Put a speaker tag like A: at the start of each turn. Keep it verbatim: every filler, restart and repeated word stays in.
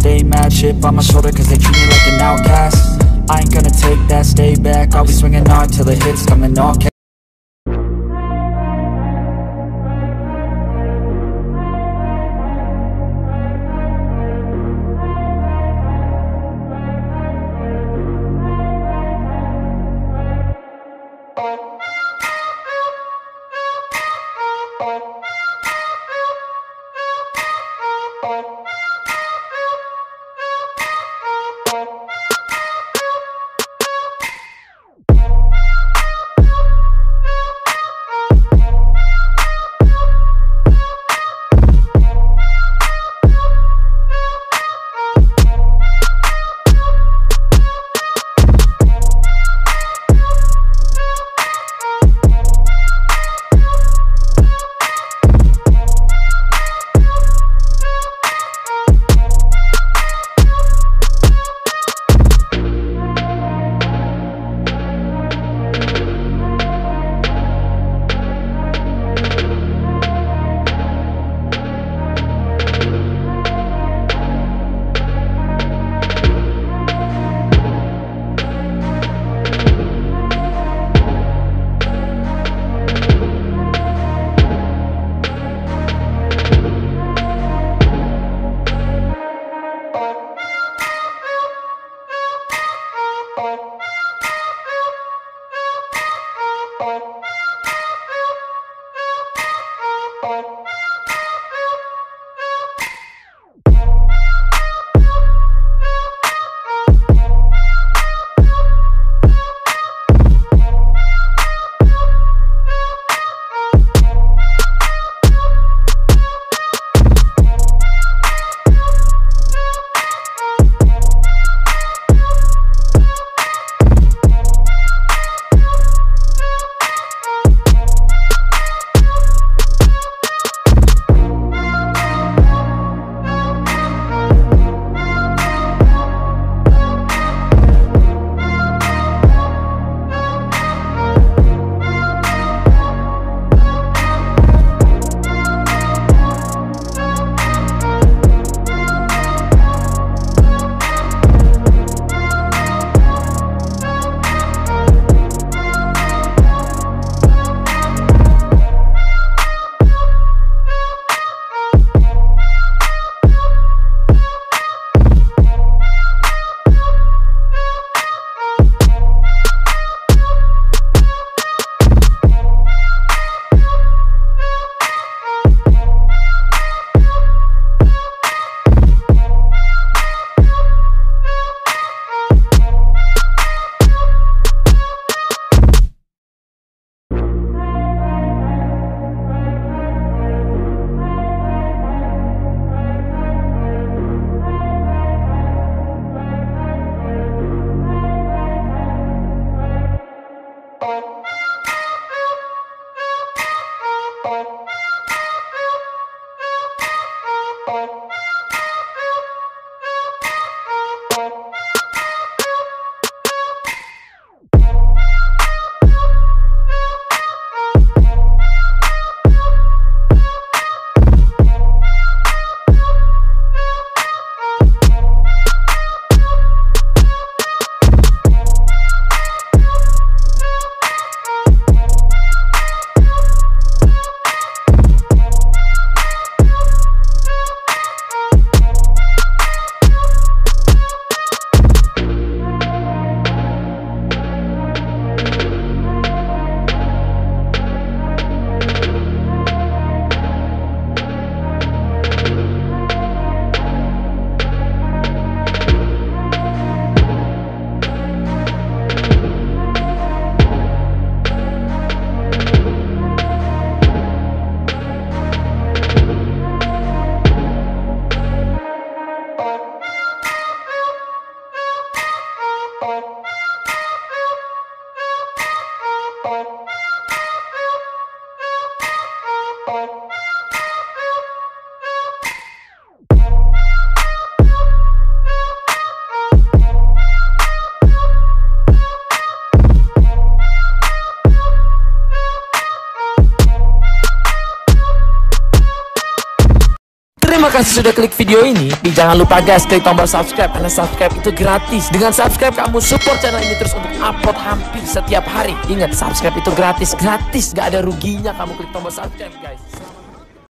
A: stay mad, chip on my shoulder cause they treat me like an outcast. I ain't gonna take that, stay back, I'll be swinging hard till the hits come in all cash.
B: kasih sudah klik video ini. Dan jangan lupa guys, klik tombol subscribe, karena subscribe itu gratis. Dengan subscribe kamu support channel ini terus untuk upload hampir setiap hari. Ingat, subscribe itu gratis, gratis, gak ada ruginya kamu klik tombol subscribe guys. Selamat